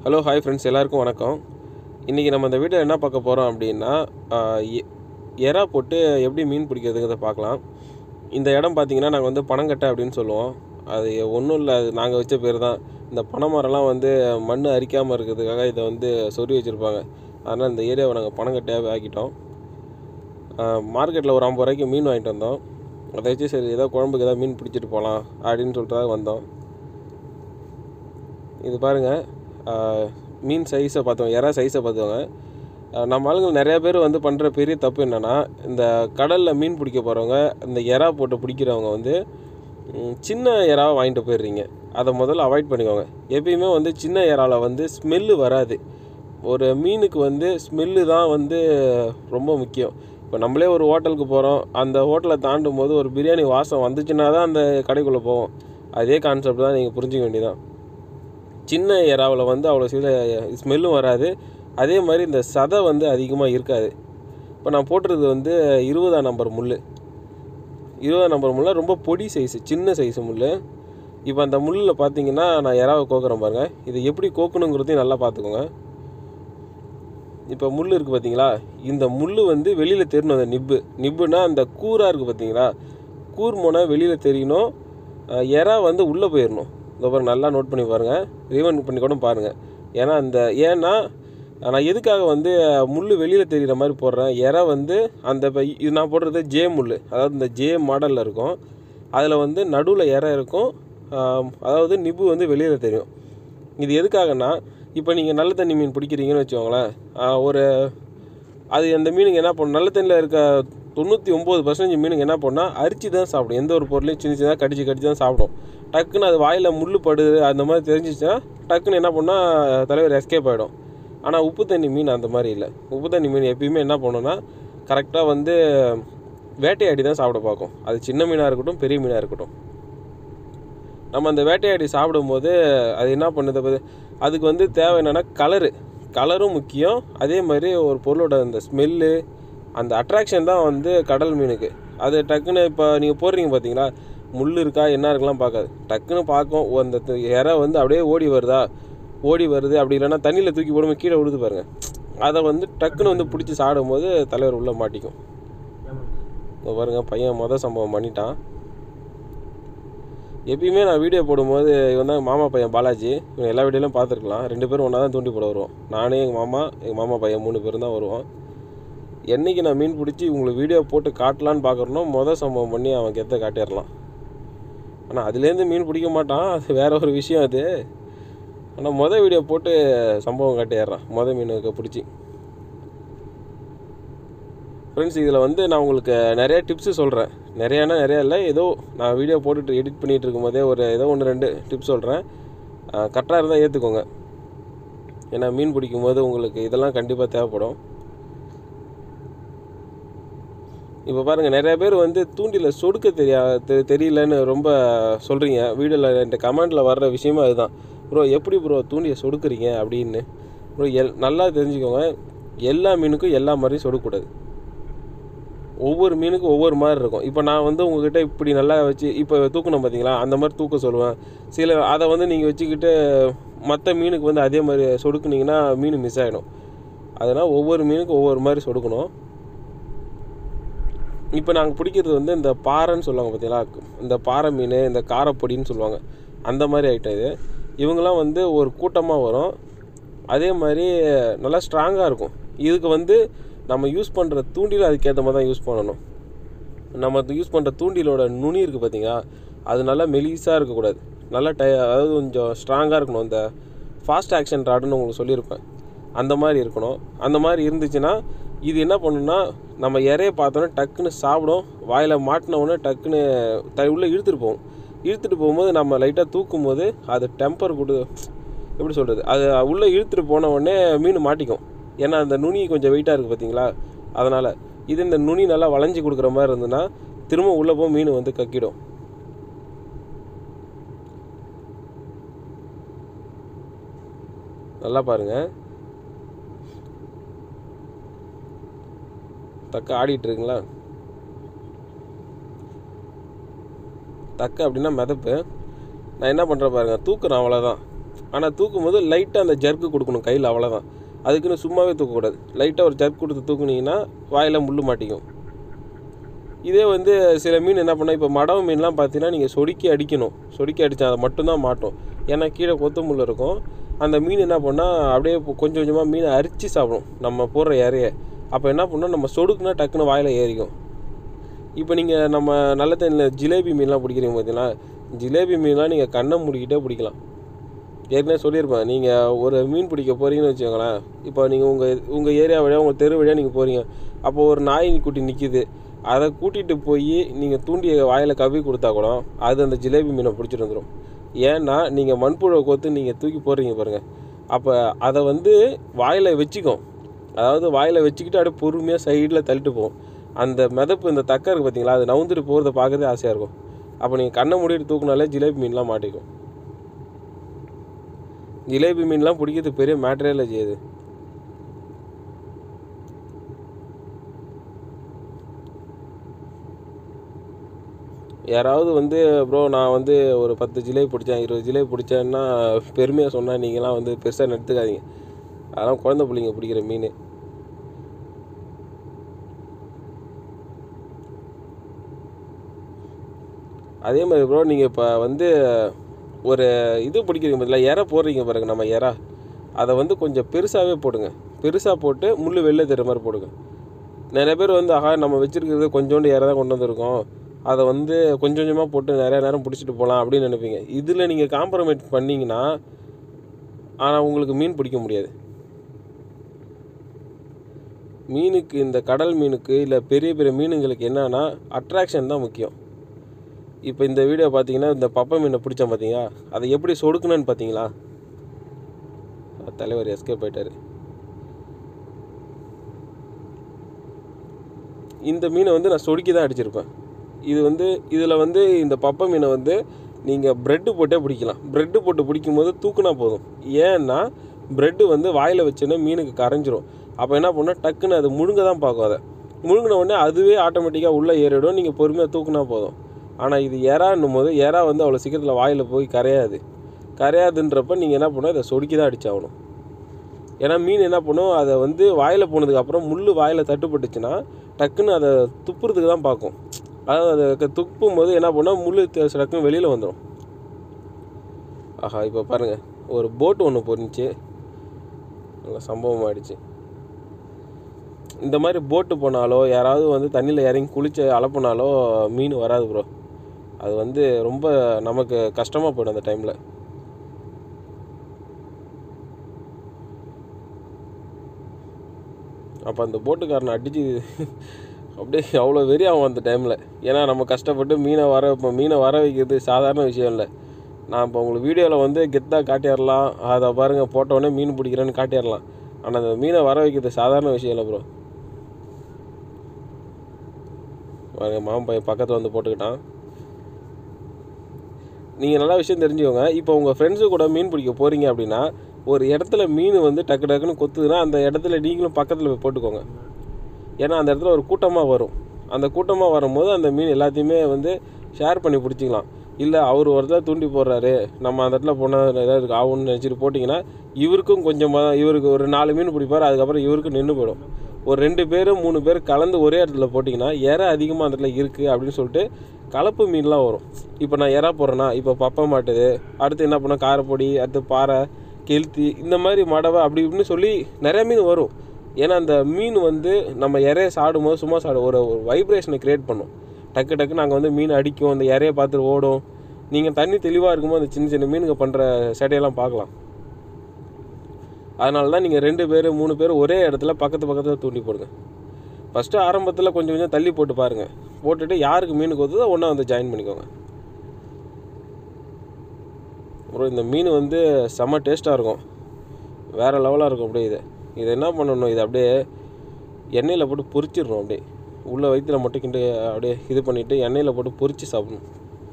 Hello hi friends, எல்லாருக்கும் வணக்கம். இன்றைக்கி நம்ம இந்த வீடியோவில் என்ன பார்க்க போகிறோம் அப்படின்னா, எறா போட்டு எப்படி மீன் பிடிக்கிறதுங்கிறத பார்க்கலாம். இந்த இடம் பார்த்திங்கன்னா நாங்கள் வந்து பனங்கட்டை அப்படின்னு சொல்லுவோம். அது ஒன்றும் இல்லை, அது நாங்கள் வச்ச பேர் தான். இந்த பனை மரம்லாம் வந்து மண் அரிக்காமல் இருக்கிறதுக்காக இதை வந்து சொருவி வச்சுருப்பாங்க. அதனால் இந்த ஏரியாவை நாங்கள் பனங்கட்டையாகவே ஆக்கிட்டோம். மார்க்கெட்டில் ஒரு 50 ரூபாய்க்கு மீன் வாங்கிட்டு வந்தோம். அதை வச்சு சரி ஏதோ குழம்புக்கு ஏதாவது மீன் பிடிச்சிட்டு போகலாம் அப்படின்னு சொல்லிட்டு வந்தோம். இது பாருங்கள், மீன் சைஸை பார்த்தவங்க, எறா சைஸை பார்த்தவங்க. நம்ம ஆளுங்கள் நிறையா பேர் வந்து பண்ணுற பெரிய தப்பு என்னென்னா, இந்த கடலில் மீன் பிடிக்க போகிறவங்க, இந்த எறா போட்டு பிடிக்கிறவங்க வந்து சின்ன எறாவை வாங்கிட்டு போயிடுறீங்க. அதை முதல்ல அவாய்ட் பண்ணிக்கோங்க. எப்பயுமே வந்து சின்ன எறாவில் வந்து ஸ்மெல்லு வராது. ஒரு மீனுக்கு வந்து ஸ்மெல்லு தான் வந்து ரொம்ப முக்கியம். இப்போ நம்மளே ஒரு ஹோட்டலுக்கு போகிறோம், அந்த ஹோட்டலை தாண்டும் போது ஒரு பிரியாணி வாசம் வந்துச்சுன்னா தான் அந்த கடைக்குள்ளே போவோம். அதே கான்செப்ட் தான் நீங்கள் புரிஞ்சிக்க வேண்டியதான். சின்ன எறாவில் வந்து அவ்வளோ ஸ்மெல்லும் வராது. அதே மாதிரி இந்த சதை வந்து அதிகமாக இருக்காது. இப்போ நான் போட்டுறது வந்து 20ஆம் நம்பர் முள். 20ஆம் நம்பர் முள் ரொம்ப பொடி சைஸு, சின்ன சைஸு முள். இப்போ அந்த முள்ளில் பார்த்தீங்கன்னா நான் எறாவை கோக்குறேன் பாருங்கள். இதை எப்படி கோக்கணுங்கிறதையும் நல்லா பார்த்துக்கோங்க. இப்போ முள் இருக்குது பார்த்தீங்களா, இந்த முள் வந்து வெளியில் தெரியணும். அந்த நிப்புனா அந்த கூராக இருக்குது பார்த்தீங்களா, கூர் மோனை வெளியில் தெரியணும். எறா வந்து உள்ளே போயிடணும். இந்த பாருங்க, நல்லா நோட் பண்ணி பாருங்கள், ரீவன் பண்ணி கூட பாருங்கள். ஏன்னா நான் எதுக்காக வந்து முள் வெளியில் தெரிகிற மாதிரி போடுறேன். எறா வந்து அந்த இது நான் போடுறது ஜே முள், அதாவது இந்த ஜே மாடலில் இருக்கும். அதில் வந்து நடுவில் எறா இருக்கும், அதாவது நிப்பு வந்து வெளியில் தெரியும். இது எதுக்காகனா, இப்போ நீங்கள் நல்ல தண்ணி மீன் பிடிக்கிறீங்கன்னு வச்சுக்கோங்களேன், அது அந்த மீனுக்கு என்ன பண்ணும், நல்ல தண்ணியில் இருக்க 99% மீனுக்கு என்ன பண்ணால் அரிச்சு தான் சாப்பிடும். எந்த ஒரு பொருளையும் சின்ன சின்னதாக கடிச்சு தான் சாப்பிடும். டக்குன்னு அது வாயில் முள் படுது அந்த மாதிரி தெரிஞ்சிச்சுன்னா டக்குன்னு என்ன பண்ணால் தலைவர் எஸ்கேப் ஆகிடும். ஆனால் உப்பு தண்ணி மீன் அந்த மாதிரி இல்லை. உப்பு தண்ணி மீன் எப்பயுமே என்ன பண்ணோன்னா கரெக்டாக வந்து வேட்டையாடி தான் சாப்பிட பார்க்கும். அது சின்ன மீனாக இருக்கட்டும், பெரிய மீனாக இருக்கட்டும். நம்ம அந்த வேட்டையாடி சாப்பிடும்போது அது என்ன பண்ணுது, அதுக்கு வந்து தேவை என்னென்னா கலரும் முக்கியம். அதே மாதிரி ஒரு பொருளோட அந்த ஸ்மெல்லு, அந்த அட்ராக்ஷன் தான் வந்து கடல் மீனுக்கு. அது டக்குன்னு இப்போ நீங்கள் போடுறீங்க பார்த்தீங்களா, முள் இருக்கா என்ன இருக்கலாம் பார்க்காது. டக்குன்னு பார்க்கும், அந்த எறா வந்து அப்படியே ஓடி வருது. அப்படி இல்லைன்னா தண்ணியில் தூக்கி போடும்போது கீழே விழுது பாருங்கள். அதை வந்து டக்குன்னு வந்து பிடிச்சி சாப்பிடும்போது தலைவர் உள்ளே மாட்டிக்கும். பாருங்கள், பையன் சம்பவம் பண்ணிட்டான். எப்பயுமே நான் வீடியோ போடும்போது இவன் தான் மாமா பையன் பாலாஜி. இவன் எல்லா வீடியோலையும் பார்த்துருக்கலாம். 2 பேரும் ஒன்றா தான் தூண்டி போட வருவோம். நானே எங்கள் மாமா பையன் 3 பேரும் தான் வருவோம். என்றைக்கு நான் மீன் பிடிச்சி உங்களுக்கு வீடியோ போட்டு காட்டலான்னு பார்க்குறனோ சம்பவம் பண்ணி அவன் கெத்த காட்டிடலாம். ஆனால் அதுலேருந்து மீன் பிடிக்க மாட்டான், அது வேறு ஒரு விஷயம் அது. ஆனால் வீடியோ போட்டு சம்பவம் காட்டிடுறான், மீனுக்கு பிடிச்சி. ஃப்ரெண்ட்ஸ், இதில் வந்து நான் உங்களுக்கு நிறைய டிப்ஸு சொல்கிறேன். நிறையா இல்லை, ஏதோ நான் வீடியோ போட்டுட்டு எடிட் பண்ணிகிட்டு இருக்கும்போதே ஏதோ 1-2 டிப்ஸ் சொல்கிறேன். கரெக்டாக இருந்தால் ஏற்றுக்கோங்க. ஏன்னா மீன் பிடிக்கும்போது உங்களுக்கு இதெல்லாம் கண்டிப்பாக தேவைப்படும். இப்போ பாருங்கள், நிறையா பேர் வந்து தூண்டில் சொடுக்க தெரியலன்னு ரொம்ப சொல்கிறீங்க. வீடியோவில் இந்த கமெண்டில் வர்ற விஷயமும் அதுதான். ப்ரோ எப்படி ப்ரோ தூண்டியை சொடுக்குறீங்க அப்படின்னு. ப்ரோ நல்லா தெரிஞ்சுக்கோங்க, எல்லா மீனுக்கும் எல்லா மாதிரியும் சொடுக்கக்கூடாது. ஒவ்வொரு மீனுக்கும் ஒவ்வொரு மாதிரி இருக்கும். இப்போ நான் வந்து உங்கள்கிட்ட இப்படி நல்லா வச்சு இப்போ தூக்கணும் பார்த்தீங்களா, அந்த மாதிரி தூக்க சொல்லுவேன். அதை வந்து நீங்கள் வச்சுக்கிட்டு மற்ற மீனுக்கு வந்து அதே மாதிரி சொடுக்குனிங்கன்னா மீன் மிஸ் ஆகிடும். அதனால் ஒவ்வொரு மீனுக்கும் ஒவ்வொரு மாதிரி சொடுக்கணும். இப்போ நாங்கள் பிடிக்கிறது வந்து இந்த பாறைன்னு சொல்லுவாங்க பார்த்தீங்களா, இந்த பாறை மீன், இந்த காரப்பொடின்னு சொல்லுவாங்க, அந்த மாதிரி ஐட்டம் இது. இவங்கெல்லாம் வந்து ஒரு கூட்டமாக வரும். அதே மாதிரி நல்லா ஸ்ட்ராங்காக இருக்கும். இதுக்கு வந்து நம்ம யூஸ் பண்ணுற தூண்டில் அதுக்கேற்ற மாதிரி தான் யூஸ் பண்ணணும். நம்ம யூஸ் பண்ணுற தூண்டிலோட நுனி இருக்குது பார்த்தீங்களா, அது நல்லா மெலிசாக இருக்கக்கூடாது, நல்லா அதாவது கொஞ்சம் ஸ்ட்ராங்காக இருக்கணும். இந்த ஃபாஸ்ட் ஆக்ஷன் ராடுன்னு உங்களுக்கு சொல்லியிருப்பேன், அந்த மாதிரி இருக்கணும். அந்த மாதிரி இருந்துச்சுன்னா இது என்ன பண்ணுன்னா, நம்ம இறைய பார்த்தோன்னே டக்குன்னு சாப்பிடும். வாயில் மாட்டினவுடனே டக்குன்னு உள்ளே இழுத்துட்டு போகும்போது நம்ம லைட்டாக தூக்கும் போது அது டெம்பர் எப்படி சொல்கிறது, அது உள்ளே இழுத்துட்டு போன உடனே மீன் மாட்டிக்கும். ஏன்னா அந்த நுனி கொஞ்சம் வெயிட்டாக இருக்குது பார்த்தீங்களா, அதனால் இந்த நுனி நல்லா வளைஞ்சி கொடுக்குற மாதிரி இருந்ததுன்னா திரும்ப உள்ளே போக மீன் வந்து கக்கிடும். நல்லா பாருங்கள், தக்க ஆடிட்டு இருக்குங்களா. தக்க அப்படின்னா மிதப்பு. நான் என்ன பண்ணுறேன் பாருங்கள், தூக்குறேன், அவ்வளோதான். ஆனால் தூக்கும் போது லைட்டாக அந்த ஜர்க்கு கொடுக்கணும் கையில், அவ்வளோதான். அதுக்குன்னு சும்மாவே தூக்கக்கூடாது. லைட்டாக ஒரு ஜர்க் கொடுத்து தூக்குனீங்கன்னா வாயில் முள் மாட்டிக்கும். இதே வந்து சில மீன் என்ன பண்ணால், இப்போ மடவு மீன்லாம் பார்த்தீங்கன்னா நீங்கள் சொடுக்கி அடிக்கணும். சொடுக்கி அடித்தா அதை மட்டும்தான் மாட்டோம். ஏன்னா கீழே கொத்து முள் இருக்கும். அந்த மீன் என்ன பண்ணால் அப்படியே கொஞ்சம் கொஞ்சமாக மீனை அரிச்சு சாப்பிடும் நம்ம போடுற இறைய. அப்போ என்ன பண்ணோம், நம்ம சொடுக்குனா டக்குன்னு வாயில் ஏறிக்கும். இப்போ நீங்கள் நம்ம நல்ல தண்ணியில் ஜிலேபி மீன்லாம் பிடிக்கிறீங்க பார்த்தீங்களா, ஜிலேபி மீன்லாம் நீங்கள் கண்ணை மூடிக்கிட்டே பிடிக்கலாம். ஏற்கனவே சொல்லியிருப்பேன், நீங்கள் ஒரு மீன் பிடிக்க போகிறீங்கன்னு வச்சுக்கோங்களேன். இப்போ நீங்கள் உங்கள் ஏரியா வழியாக உங்கள் தெரு வழியாக நீங்கள் போகிறீங்க. அப்போது ஒரு நாய் குட்டி நிற்கிது. அதை கூட்டிகிட்டு போய் நீங்கள் தூண்டிய வாயில் கவி கொடுத்தா கூட அது அந்த ஜிலேபி மீனை பிடிச்சிட்டு வந்துடும். ஏன்னா நீங்கள் மண்புழுவை கோத்து நீங்கள் தூக்கி போடுறீங்க பாருங்கள். அப்போ அதை வந்து வாயில் வச்சுக்கும். அதாவது வாயில் வச்சுக்கிட்டு அப்படியே பொறுமையாக சைடில் தள்ளிட்டு போகும். அந்த மிதப்பு இந்த தக்கை இருக்குது பார்த்தீங்களா, அது நவுந்துட்டு போகிறத பார்க்கறதே ஆசையாக இருக்கும். அப்போ நீங்கள் கண்ணை மூடிட்டு தூக்குனாலே ஜிலேபி மீன்லாம் மாட்டிக்கும். ஜிலேபி மீன்லாம் பிடிக்கிறது பெரிய மேட்டரே இல்லை செய்யுது. யாராவது வந்து ப்ரோ நான் வந்து ஒரு 10 ஜிலேபி பிடிச்சேன், 20 ஜிலேபி பிடிச்சேன்னா பெருமையாக சொன்னால் நீங்களாம் வந்து பெருசாக எடுத்துக்காதீங்க. அதெல்லாம் குழந்தை பிள்ளைங்க பிடிக்கிற மீன். அதே மாதிரி ப்ரோ நீங்கள் இப்போ வந்து ஒரு இது பிடிக்கிறீங்க பார்த்தீங்களா, இறை போடுறீங்க பாருங்க, நம்ம இறை அதை வந்து கொஞ்சம் பெருசாகவே போடுங்க. பெருசாக போட்டு முள் வெளில தெரிகிற மாதிரி போடுங்க. நிறைய பேர் வந்து நம்ம வச்சுருக்கிறது கொஞ்சோண்டு இறை தான் கொண்டு வந்திருக்கோம், அதை வந்து கொஞ்சம் கொஞ்சமாக போட்டு நிறையா நேரம் பிடிச்சிட்டு போகலாம் அப்படின்னு நினைப்பீங்க. இதில் நீங்கள் காம்ப்ரமைஸ் பண்ணிங்கன்னா ஆனால் உங்களுக்கு மீன் பிடிக்க முடியாது. மீனுக்கு, இந்த கடல் மீனுக்கு இல்லை பெரிய பெரிய மீனுங்களுக்கு என்னன்னா அட்ராக்ஷன் தான் முக்கியம். இப்போ இந்த வீடியோ பார்த்தீங்கன்னா இந்த பப்பை மீனை பிடிச்சேன் பார்த்தீங்களா, அதை எப்படி சொடுக்கணுன்னு பார்த்தீங்களா. தலைவர் எஸ்கேப் ஆயிட்டார். இந்த மீனை வந்து நான் சொடுக்கி தான் அடிச்சிருப்பேன். இது வந்து இதில் வந்து இந்த பப்பை மீனை வந்து நீங்கள் ப்ரெட்டு போட்டே பிடிக்கலாம். ப்ரெட்டு போட்டு பிடிக்கும்போது தூக்குனா போதும். ஏன்னா ப்ரெட்டு வந்து வாயில் வச்சோன்னா மீனுக்கு கரைஞ்சிரும். அப்போ என்ன பண்ணால் டக்குன்னு அது முழுங்க தான் பார்க்கும். அதை முழுங்கின உடனே அதுவே ஆட்டோமேட்டிக்காக உள்ளே ஏறிடும், நீங்கள் பொறுமையாக தூக்குனா போதும். ஆனால் இது எறான்னும் போது எறா வந்து அவ்வளோ சீக்கிரத்தில் வாயில் போய் கரையாதுன்றப்ப நீங்கள் என்ன பண்ணணும், இதை சொடுக்கி தான் அடிச்சாகணும். ஏன்னா மீன் என்ன பண்ணும், அதை வந்து வாயில் போனதுக்கப்புறம் முள் வாயில் தட்டுப்பட்டுச்சுன்னா டக்குன்னு அதை துப்புறதுக்கு தான் பார்க்கும். அதாவது அதை துப்பும் போது என்ன பண்ணால் முள் டக்குன்னு வெளியில் வந்துடும். ஆஹா, இப்போ பாருங்கள், ஒரு போட்டு ஒன்று போணுச்சு, சம்பவம் ஆகிடுச்சு. இந்த மாதிரி போட்டு போனாலோ யாராவது வந்து தண்ணியில் இறங்கி குளிச்சு அலப்புனாலோ மீன் வராது ப்ரோ. அது வந்து ரொம்ப நமக்கு கஷ்டமாக போய்டும் அந்த டைமில். அப்போ அந்த போட்டுக்காரனை அடித்து அப்படியே அவ்வளோ வெறி ஆகும் அந்த டைமில். ஏன்னா நம்ம கஷ்டப்பட்டு மீனை வர வைக்கிறது சாதாரண விஷயம் இல்லை. நான் இப்போ உங்களுக்கு வீடியோவில் வந்து கெத்தாக காட்டிடலாம், அதை பாருங்கள் போட்டோடனே மீன் பிடிக்கிறேன்னு காட்டிடலாம். ஆனால் அந்த மீனை வர வைக்கிறது சாதாரண விஷயம் இல்லை ப்ரோ. மாமன் பையன் பக்கத்தில் வந்து போட்டுக்கிட்டான். நீங்கள் நல்லா விஷயம் தெரிஞ்சுக்கோங்க. இப்போ உங்கள் ஃப்ரெண்ட்ஸு கூட மீன் பிடிக்க போகிறீங்க அப்படின்னா ஒரு இடத்துல மீன் வந்து டக்கு டக்குன்னு கொத்துதுன்னா அந்த இடத்துல நீங்களும் பக்கத்தில் போய் போட்டுக்கோங்க. ஏன்னா அந்த இடத்துல ஒரு கூட்டமாக வரும். அந்த கூட்டமாக வரும்போது அந்த மீன் எல்லாத்தையுமே வந்து ஷேர் பண்ணி பிடிச்சிக்கலாம். இல்லை அவர் ஒருத்தர் தூண்டி போடுறாரு, நம்ம அந்த இடத்துல போனால் ஏதாவது ஆகும்னு நினச்சிட்டு போட்டிங்கன்னா இவருக்கும் கொஞ்சமாக, இவருக்கு ஒரு 4 மீன் பிடிப்பார், அதுக்கப்புறம் இவருக்கும் நின்று போயிடும். ஒரு 2 பேர் 3 பேர் கலந்து ஒரே இடத்துல போட்டிங்கன்னா இறை அதிகமாக அந்த இடத்துல இருக்குது அப்படின்னு சொல்லிட்டு கலப்பு மீன்லாம் வரும். இப்போ நான் இறா போடுறேன்னா இப்போ பப்பை மாட்டுது, அடுத்து என்ன பண்ணால் காரைப்பொடி, அடுத்து பாறை, கெளுத்தி, இந்த மாதிரி மடவை அப்படி இப்படின்னு சொல்லி நிறைய மீன் வரும். ஏன்னா அந்த மீன் வந்து நம்ம இறைய சாடும்போது சும்மா ஒரு வைப்ரேஷனை க்ரியேட் பண்ணும். டக்கு டக்குன்னு நாங்கள் வந்து மீன் அடிக்கும், அந்த இறைய பார்த்துட்டு ஓடும். நீங்கள் தண்ணி தெளிவாக இருக்கும்போது அந்த சின்ன சின்ன மீனுங்க பண்ணுற சேட்டையெல்லாம் பார்க்கலாம். அதனால தான் நீங்கள் 2 பேர் 3 பேர் ஒரே இடத்துல பக்கத்தில் தூண்டி போடுங்க. ஃபஸ்ட்டு ஆரம்பத்தில் கொஞ்சம் கொஞ்சம் தள்ளி போட்டு பாருங்கள். போட்டுட்டு யாருக்கு மீன் கொத்துதோ ஒன்றா வந்து ஜாயின் பண்ணிக்கோங்க. அப்புறம் இந்த மீன் வந்து செம்ம டேஸ்ட்டாக இருக்கும், வேறு லெவலாக இருக்கும். அப்படியே இதை என்ன பண்ணணும், இதை அப்படியே எண்ணெயில் போட்டு பொரிச்சிடணும். அப்படியே உள்ள வயிற்றுல மட்டும் கிண்டு அப்படியே இது பண்ணிவிட்டு எண்ணெயில் போட்டு பொரித்து சாப்பிடணும்.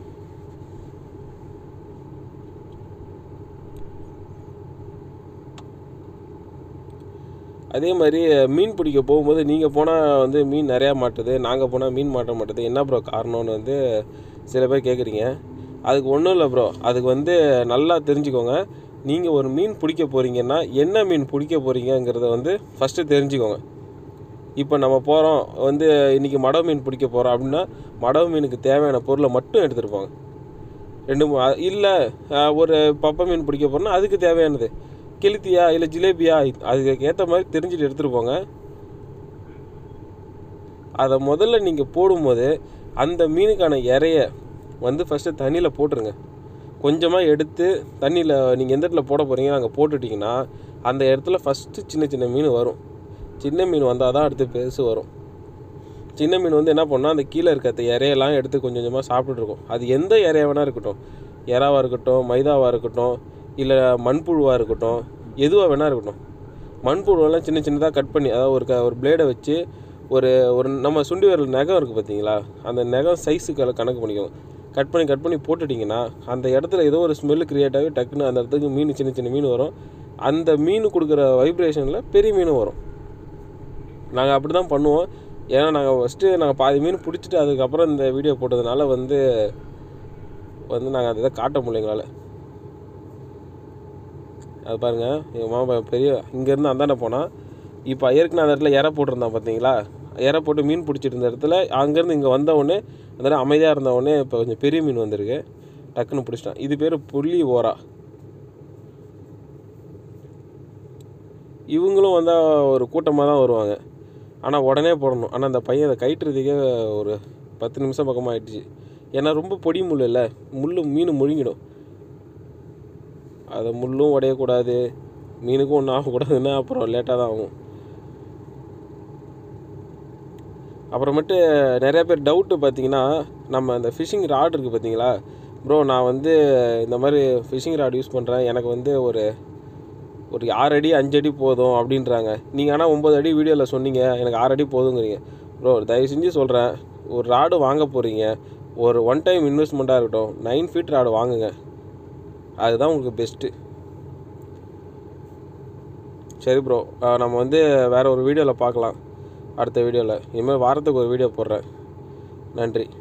அதே மாதிரி மீன் பிடிக்க போகும்போது நீங்கள் போனால் வந்து மீன் நிறையா மாட்டுது, நாங்கள் போனால் மீன் மாட்ட மாட்டுது, என்ன ப்ரோ காரணம்னு வந்து சில பேர் கேட்குறீங்க. அதுக்கு ஒன்றும் இல்லை ப்ரோ, அதுக்கு வந்து நல்லா தெரிஞ்சுக்கோங்க. நீங்கள் ஒரு மீன் பிடிக்க போகிறீங்கன்னா என்ன மீன் பிடிக்க போகிறீங்கிறத வந்து ஃபஸ்ட்டு தெரிஞ்சுக்கோங்க. இப்போ நம்ம போகிறோம் வந்து இன்றைக்கி மடவு மீன் பிடிக்க போகிறோம் அப்படின்னா மடவு மீனுக்கு தேவையான பொருளை மட்டும் எடுத்துகிட்டு போங்க. 2 இல்லை ஒரு பப்பை மீன் பிடிக்க போகிறோன்னா அதுக்கு தேவையானது கெளுத்தியா இல்லை ஜிலேபியா அதுக்கு ஏற்ற மாதிரி தெரிஞ்சுட்டு எடுத்துகிட்டு போங்க. அதை முதல்ல நீங்கள் போடும்போது அந்த மீனுக்கான இறைய வந்து ஃபஸ்ட்டு தண்ணியில் போட்டுருங்க. கொஞ்சமாக எடுத்து தண்ணியில் நீங்கள் எந்த இடத்துல போட போகிறீங்க அங்கே போட்டுட்டிங்கன்னா அந்த இடத்துல ஃபஸ்ட்டு சின்ன சின்ன மீன் வரும். சின்ன மீன் வந்தால் தான் அடுத்து பெருசு வரும். சின்ன மீன் வந்து என்ன பண்ணால் அந்த கீழே இருக்க இறையெல்லாம் எடுத்து கொஞ்சம் கொஞ்சமாக சாப்பிட்டுருக்கும். அது எந்த இறையா வேணா இருக்கட்டும், இறாவாக இருக்கட்டும், மைதாவாக இருக்கட்டும், இல்லை மண்புழுவாக இருக்கட்டும், எதுவாக வேணா இருக்கட்டும். மண்புழுவெல்லாம் சின்ன சின்னதாக கட் பண்ணி அதாவது ஒரு பிளேடை வச்சு ஒரு நம்ம சுண்டி விரல் நகம் இருக்குது பார்த்தீங்களா, அந்த நகம் சைஸுக்கு கணக்கு பண்ணிக்கோங்க. கட் பண்ணி போட்டுட்டிங்கன்னா அந்த இடத்துல ஏதோ ஒரு ஸ்மெல்லு க்ரியேட் ஆகி டக்குன்னு அந்த இடத்துக்கு மீன் சின்ன சின்ன மீன் வரும். அந்த மீன் கொடுக்குற வைப்ரேஷனில் பெரிய மீனும் வரும். நாங்கள் அப்படி தான் பண்ணுவோம். ஏன்னா நாங்கள் பாதி மீன் பிடிச்சிட்டு அதுக்கப்புறம் இந்த வீடியோ போட்டதுனால வந்து நாங்கள் அதை காட்ட முடியல எங்களால். அது பாருங்கள், எங்கள் மாமா பெரிய இங்கேருந்து அந்தாண்ட போனால் இப்போ ஏற்கனவே அந்த இடத்துல இறை போட்டிருந்தான் பார்த்தீங்களா, இறை போட்டு மீன் பிடிச்சிட்டு இருந்த இடத்துல அங்கேருந்து இங்கே வந்தவுடனே அந்த அமைதியாக இருந்தவுடனே இப்போ கொஞ்சம் பெரிய மீன் வந்திருக்கு, டக்குன்னு பிடிச்சிட்டான். இது பேர் புள்ளி ஓரா. இவங்களும் வந்தால் ஒரு கூட்டமாக தான் வருவாங்க. ஆனால் உடனே போடணும். ஆனால் அந்த பையன் அதை கயிட்டுறதுக்கே ஒரு 10 நிமிஷம் பக்கமாக ஆகிடுச்சு. ஏன்னா ரொம்ப பொடி முள் இல்லை, மீன் முழுங்கிடும். அதை முள்ளும் உடையக்கூடாது, மீனுக்கும் ஒன்றும் ஆகக்கூடாதுன்னா அப்புறம் லேட்டாக தான் ஆகும். அப்புறமேட்டு நிறைய பேர் டவுட்டு பார்த்தீங்கன்னா, நம்ம அந்த ஃபிஷிங் ராட் இருக்குது பார்த்தீங்களா ப்ரோ, நான் வந்து இந்த மாதிரி ஃபிஷிங் ராட் யூஸ் பண்ணுறேன், எனக்கு வந்து ஒரு 6 அடி 5 அடி போதும் அப்படின்றாங்க. நீங்கள் ஆனால் 9 அடி வீடியோவில் சொன்னீங்க, எனக்கு 6 அடி போதுங்கிறீங்க. ப்ரோ தயவு செஞ்சு சொல்கிறேன், ஒரு ராடு வாங்க போகிறீங்க, ஒரு ஒன் டைம் இன்வெஸ்ட்மெண்ட்டாக இருக்கட்டும், 9 ஃபீட் ராடு வாங்குங்க, அதுதான் உங்களுக்கு பெஸ்ட்டு. சரி ப்ரோ, நம்ம வந்து வேறு ஒரு வீடியோவில் பார்க்கலாம். அடுத்த வீடியோவில் இனிமேல் வாரத்துக்கு ஒரு வீடியோ போடுறேன். நன்றி.